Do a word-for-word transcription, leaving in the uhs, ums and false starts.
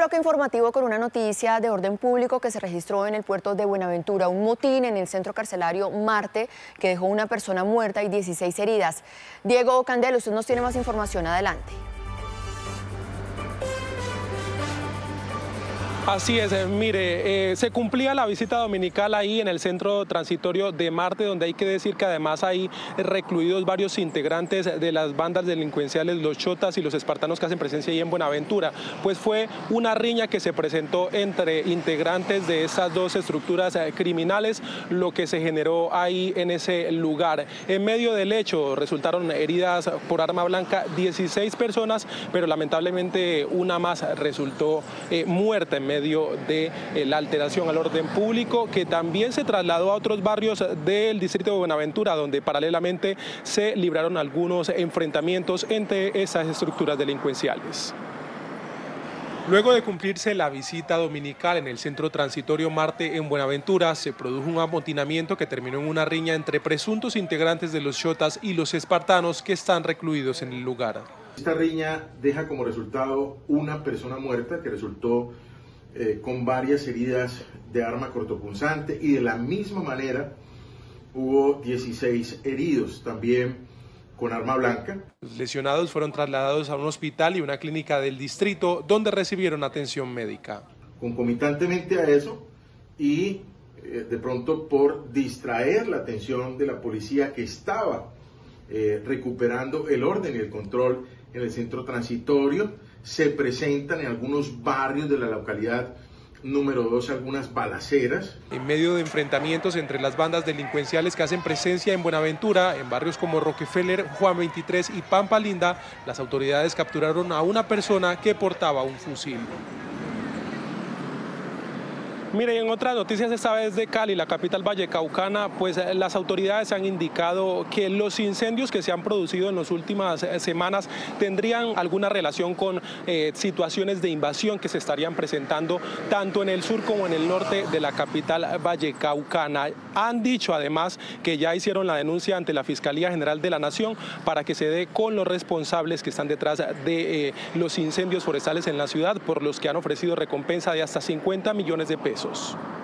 bloque informativo con una noticia de orden público que se registró en el puerto de Buenaventura, un motín en el centro carcelario Marte que dejó una persona muerta y dieciséis heridas. Diego Candelo, usted nos tiene más información, adelante. Así es, eh, mire, eh, se cumplía la visita dominical ahí en el centro transitorio de Marte, donde hay que decir que además hay recluidos varios integrantes de las bandas delincuenciales, los chotas y los espartanos que hacen presencia ahí en Buenaventura. Pues fue una riña que se presentó entre integrantes de estas dos estructuras eh, criminales, lo que se generó ahí en ese lugar. En medio del hecho resultaron heridas por arma blanca dieciséis personas, pero lamentablemente una más resultó eh, muerta en medio de eh, la alteración al orden público, que también se trasladó a otros barrios del distrito de Buenaventura, donde paralelamente se libraron algunos enfrentamientos entre esas estructuras delincuenciales. Luego de cumplirse la visita dominical en el centro transitorio Marte en Buenaventura, se produjo un amotinamiento que terminó en una riña entre presuntos integrantes de los chotas y los espartanos que están recluidos en el lugar. Esta riña deja como resultado una persona muerta que resultó eh, con varias heridas de arma cortopunzante, y de la misma manera hubo dieciséis heridos también con arma blanca. Los lesionados fueron trasladados a un hospital y una clínica del distrito donde recibieron atención médica. Concomitantemente a eso, y eh, de pronto por distraer la atención de la policía que estaba eh, recuperando el orden y el control en el centro transitorio, se presentan en algunos barrios de la localidad número dos algunas balaceras. En medio de enfrentamientos entre las bandas delincuenciales que hacen presencia en Buenaventura, en barrios como Rockefeller, Juan veintitrés y Pampa Linda, las autoridades capturaron a una persona que portaba un fusil. Mire, en otras noticias, esta vez de Cali, la capital vallecaucana, pues las autoridades han indicado que los incendios que se han producido en las últimas semanas tendrían alguna relación con eh, situaciones de invasión que se estarían presentando tanto en el sur como en el norte de la capital vallecaucana. Han dicho además que ya hicieron la denuncia ante la Fiscalía General de la Nación para que se dé con los responsables que están detrás de eh, los incendios forestales en la ciudad, por los que han ofrecido recompensa de hasta cincuenta millones de pesos.